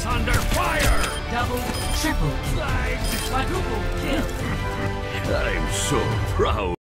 is under fire! Double, triple, quadruple kill. I'm so proud.